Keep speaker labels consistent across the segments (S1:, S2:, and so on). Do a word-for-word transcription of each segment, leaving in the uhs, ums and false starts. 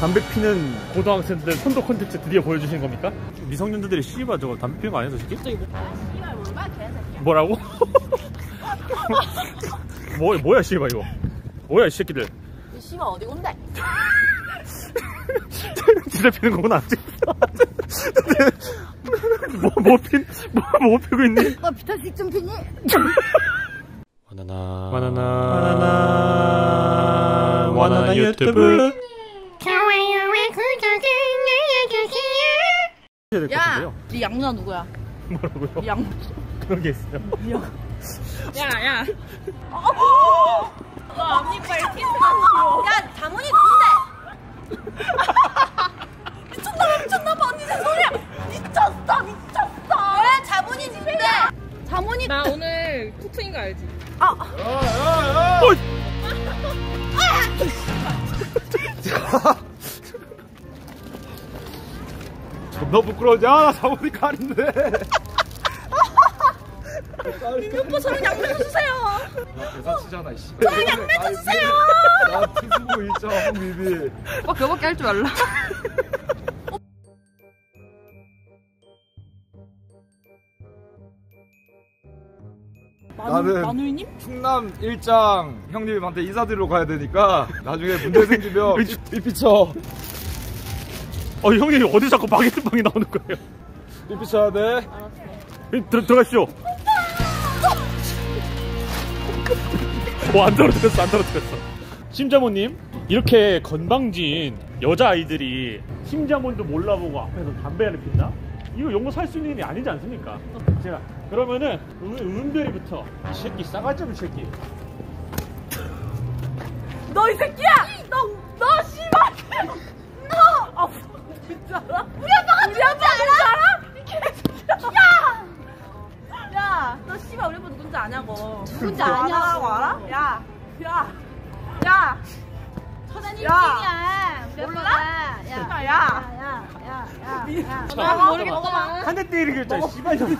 S1: 담배 피는 고등학생들 선도 콘텐츠 드디어 보여주신 겁니까? 미성년자들이 씨발 저거 담배 피는 거 아니야 솔직히?
S2: 씨발 몰라 개새끼야.
S1: 뭐라고? 뭐, 뭐야 씨발 이거 뭐야 이 새끼들.
S2: 이 씨발 어디 온대?
S1: 진짜 피는 거구나. 뭐, 뭐 핀? 뭐, 뭐 피고 있니?
S2: 너 비타식 좀 피니?
S1: 바나나 바나나 바나나 바나나 유튜브
S2: 좋아요와 구독을 눌러주세요. 야! 네 양누나 누구야?
S1: 뭐라고요?
S2: 네 양...
S1: 그런 게 있어요.
S2: 야, 야. 어! 너 앞니빨 키스가 야, 자문이 누군데? 미쳤나봐, 미쳤나봐. 언니 제 소리야. 미쳤어, 미쳤어. 왜 자문이 누군데? 자문이.
S3: 나 오늘 투투인 거 알지?
S2: 아.
S1: 어이. 존나 부끄러워지. 아, 나 자본이 가는데.
S2: 민규 오빠 저는 양매 좀 주세요.
S4: 나 대사치잖아 이씨.
S2: 저는 양매 좀 주세요.
S4: 나 티수고 있죠 홍미비.
S3: 오빠 그거밖에 할 줄 알라.
S4: 나는
S2: 마누이님?
S4: 충남 일장 형님한테 인사드리러 가야 되니까 나중에 문제 생기면 삐삐쳐.
S1: 어, 형님 어디 자꾸 바게트 빵이 나오는 거예요?
S4: 삐삐쳐야 돼.
S1: 들어, 들어가시죠. 뭐 안 떨어뜨렸어, 안 떨어뜨렸어. 심자모님, 이렇게 건방진 여자아이들이 심자몬도 몰라보고 앞에서 담배를 핀다? 이거 용어 살 수 있는 일이 아니지 않습니까? 제가 그러면은 은, 은별이부터 이 새끼 싸가지 없는 새끼.
S2: 너 이 새끼야! 너, 너 씨발! 너! 아, 진짜 알아? 우리 아빠가 우리 아빠 누군지 알아? 이 개새끼야! 야! 야! 너 씨발 우리 아빠 누군지 아냐고. 누군지 아냐고 알아? 야! 야! 야! 천안이 야! 몰라? 야! 야! 야! 야! 야! 야! 야!
S3: 나 모르겠다.
S1: 한 대 때리겠다, 씨발. 좀.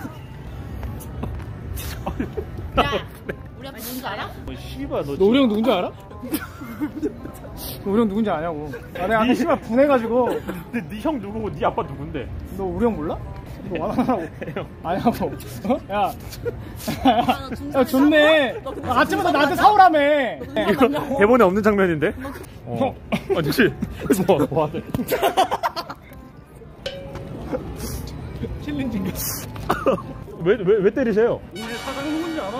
S2: 야! 우리 아빠 누군지 알아?
S1: 어, 씨발, 너.
S5: 너 우리 형 누군지 알아? 너 우리 형 누군지 아냐고. 아, 내가 아까 씨발 분해가지고.
S1: 근데 네 형 누구고 네 아빠 누군데?
S5: 너 우리 형 몰라? 너 와나라고. 아냐고. 어? 야. 야, 좋네. 아, 아침부터 나한테 사오라며.
S1: 이거 대본에 없는 장면인데? 어. 아니, 씨. 뭐, 뭐 하대?
S5: 챌린징.
S1: 왜, 왜, 왜 때리세요?
S5: 이제 사장 누군지 알아?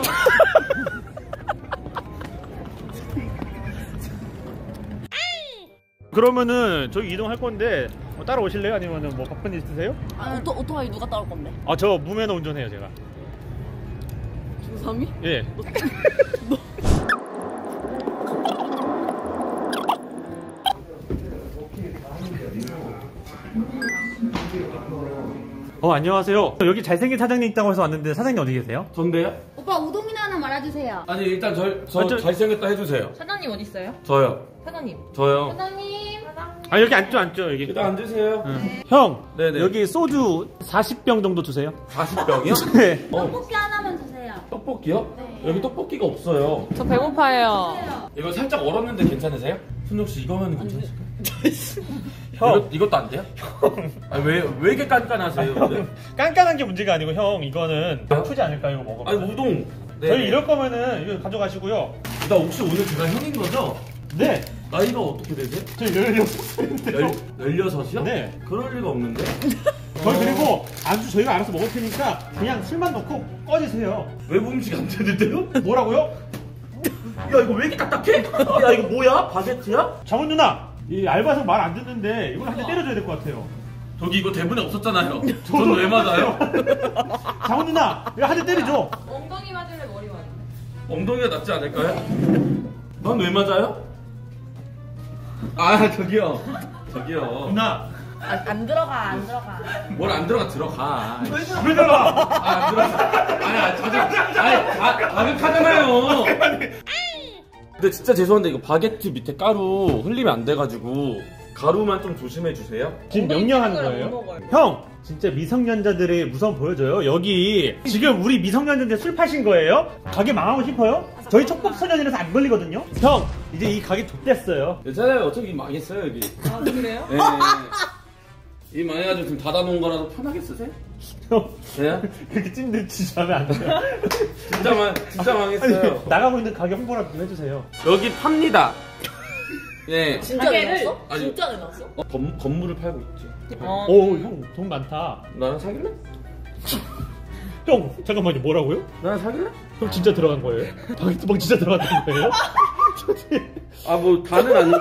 S1: 그러면은 저기 이동할 건데 뭐 따라오실래요? 아니면은 뭐 바쁜 일 있으세요?
S2: 아, 오토, 오토바이 누가 따올 건데?
S1: 아, 저 무면허 운전해요, 제가.
S2: 중삼이?
S1: 예. 어, 안녕하세요. 여기 잘생긴 사장님 있다고 해서 왔는데 사장님 어디 계세요?
S6: 전데요?
S7: 오빠 우동이나 하나 말아주세요.
S6: 아니 일단 저, 저
S1: 아, 저-
S6: 잘생겼다 해주세요.
S3: 사장님 어디 있어요?
S6: 저요.
S3: 사장님.
S6: 저요.
S7: 사장님.
S1: 아, 여기 앉죠, 앉죠, 여기.
S6: 일단 앉으세요.
S1: 응. 형,
S6: 네네.
S1: 여기 소주 사십 병 정도 주세요.
S6: 사십 병이요?
S1: 네.
S6: 어,
S7: 떡볶이 하나만 주세요.
S6: 떡볶이요?
S7: 네.
S6: 여기 떡볶이가 없어요.
S3: 저 배고파요.
S6: 이거 살짝 얼었는데 괜찮으세요? 순혁 씨 이거면 괜찮으실까요?
S1: 형.
S6: 이것, 이것도 안 돼요? 아니, 왜, 왜 이렇게 깐깐하세요? 근데?
S1: 깐깐한 게 문제가 아니고, 형, 이거는 아프지 않을까요, 이거 먹으면?
S6: 아니 우동. 네.
S1: 저희 이럴 거면은 이거 가져가시고요.
S6: 나 혹시 오늘 제가 형인 거죠?
S1: 네.
S6: 나이가 어떻게 되세요?
S1: 저희 열여섯 살인데요.
S6: 열여섯이요?
S1: 네.
S6: 그럴 리가 없는데?
S1: 저희 그리고 안주 저희가 알아서 먹을 테니까 그냥 술만 넣고 꺼지세요.
S6: 외부 음식 안 되는데요?
S1: 뭐라고요?
S6: 야 이거 왜 이렇게 딱딱해? 야 이거 뭐야? 바게트야?
S1: 장훈 누나, 이 알바생 말 안 듣는데 이걸 한 대 때려줘야 될 것 같아요.
S6: 저기 이거 대본에 없었잖아요. 저는 왜 맞아요?
S1: 장훈 누나, 이거 한 대 때려줘.
S3: 엉덩이 맞을래 머리 맞을래?
S6: 엉덩이가 낫지 않을까요? 넌 왜 맞아요? 아 저기요 저기요
S1: 누나,
S2: 아, 안 들어가, 안 들어가.
S6: 뭘 안 들어가 들어가.
S1: 왜 들어가?
S6: 아 안 들어가. 아니 아 자극 아니 아 자극하잖아요. 근데 진짜 죄송한데 이거 바게트 밑에 가루 흘리면 안 돼가지고 가루만 좀 조심해 주세요.
S1: 지금 명령하는
S3: 못
S1: 거예요?
S3: 먹어요.
S1: 형, 진짜 미성년자들의 무서움 보여줘요. 여기 지금 우리 미성년자들 술 파신 거예요? 가게 망하고 싶어요? 저희 촉법소년이라서 안 걸리거든요. 형 이제 이 가게 좆됐어요.
S6: 괜찮아요. 어차피 망했어요 여기.
S3: 아, 그래요?
S6: 네. 이 망해가지고 지금 닫아놓은 거라도 편하게 쓰세요.
S1: 형
S6: 네?
S1: 그렇게 찐득치지 하면 안 돼요.
S6: 진짜 망 진짜 망했어요.
S1: 아니, 나가고 있는 가게 홍보라도 좀 해주세요.
S6: 여기 팝니다. 네.
S2: 진짜 내놨어?
S6: 아니.
S2: 진짜 내놨어?
S6: 어, 건, 건물을 팔고 있지.
S2: 어.
S1: 오 형 돈 많다.
S6: 나랑 사귈래?
S1: 형 잠깐만요 뭐라고요?
S6: 나랑 사귈래?
S1: 형 진짜 들어간 거예요? 바게트방 진짜 들어갔던 거예요?
S6: 아 뭐 다는 아니고.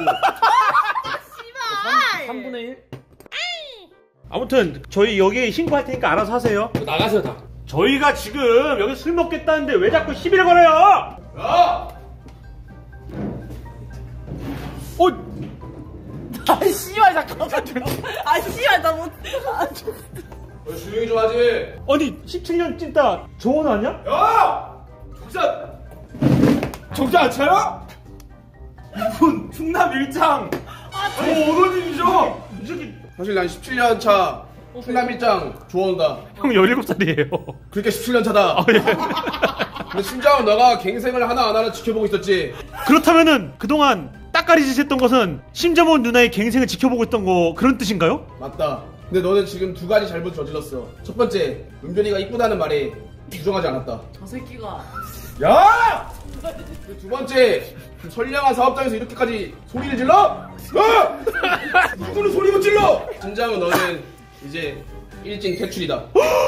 S2: 씨발!
S6: 삼분의 일?
S1: 아무튼 저희 여기 신고할 테니까 알아서 하세요.
S6: 나가세요 다.
S1: 저희가 지금 여기 술 먹겠다는데 왜 자꾸 시비를 걸어요?
S4: 야!
S1: 어?
S2: 아, 씨발, 잠깐만. 아, 씨발, 나 못. 아,
S4: 너 조용히 좀 하지.
S1: 아니 십칠 년 찐따 조원 아니야?
S4: 야! 정산! 정산 안 차려? 이분 충남 일장 조원호님이죠?
S1: 이 새끼
S8: 사실 난 십칠 년 차 충남 일장 조원호다.
S1: 형 열일곱 살이에요.
S8: 그러니까 십칠 년 차다.
S1: 아, 예.
S8: 근데 심장은 너가 갱생을 하나 안 하나 지켜보고 있었지.
S1: 그렇다면은 그동안 따까리짓 했던 것은 심자몬 누나의 갱생을 지켜보고 있던 거 그런 뜻인가요?
S8: 맞다. 근데 너는 지금 두 가지 잘못 저질렀어. 첫 번째, 은별이가 이쁘다는 말에 부정하지 않았다.
S2: 저 새끼가.
S8: 야! 그리고 두 번째, 그 선량한 사업장에서 이렇게까지 소리를 질러? 어! 누구는 소리 못 질러! 진정은 너는 이제 일진 퇴출이다.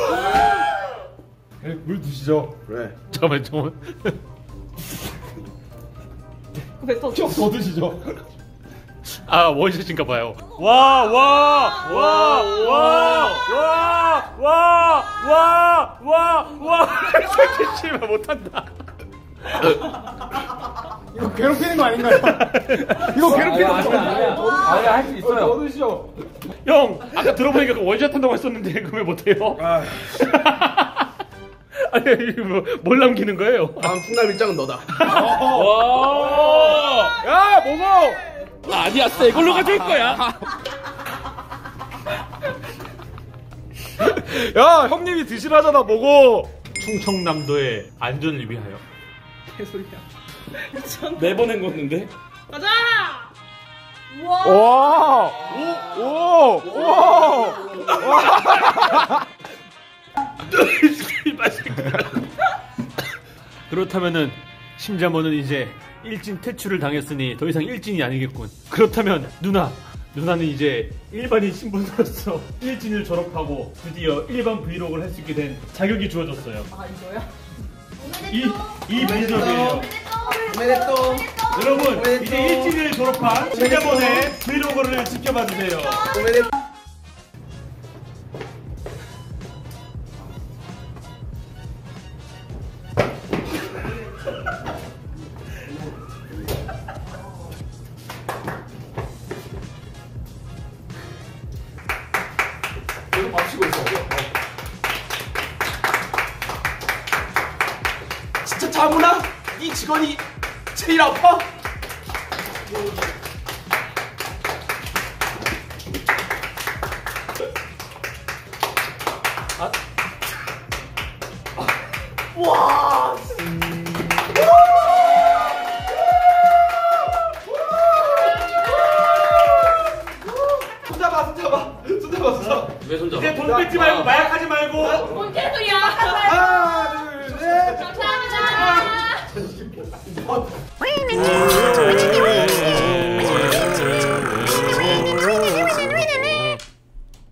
S4: 물 드시죠.
S8: 그래.
S1: 잠깐만 잠깐만.
S2: 뱉어.
S4: 더 드시죠.
S1: 아 원샷인가 봐요. 와 와 와 와 와 와 와 와 와 새끼 씨발 못한다.
S5: 이거 괴롭히는 거 아닌가요? 이거 괴롭히는 거 아닌가요?
S6: 아니 할 수
S4: 더
S6: 있어요.
S4: 드시죠.
S1: 형 아까 들어보니까 그 원샷 한다고 했었는데 그거 왜 못해요?
S8: 아,
S1: 아니 이거 뭐, 뭘 남기는 거예요?
S8: 다음 충남 일장은 너다.
S1: 와, 야 뭐고? 아니야, 새 걸로 가져올 거야.
S4: 야 형님이 드시라잖아 뭐고.
S1: 충청남도의 안전을 위하여.
S6: 내보낸 거였는데.
S2: 가자! 우와!
S4: 와. 오. 오. 와.
S1: 그렇다면은 심자모는 이제 일진 퇴출을 당했으니 더 이상 일진이 아니겠군. 그렇다면 누나, 누나는 이제 일반인 신분으로서 일진을 졸업하고 드디어 일반 브이로그를 할 수 있게 된 자격이 주어졌어요.
S2: 아, 이거야?
S1: 이, 이 브이로그예요.
S8: 오메데또.
S1: 여러분, 이제 일진을 졸업한 심자모의 브이로그를 지켜봐 주세요.
S8: 오메데또.
S4: 계속 맞추고 있어.
S8: 진짜 자문아? 이 직원이 제일 아파?
S4: 손잡아 손잡아 손잡아 손잡아.
S6: 왜 손잡아?
S1: 이제 돈 뺏지 말고 마약하지 말고.
S2: 뭔 개소리야!
S4: 하나 둘 셋.
S2: 감사합니다!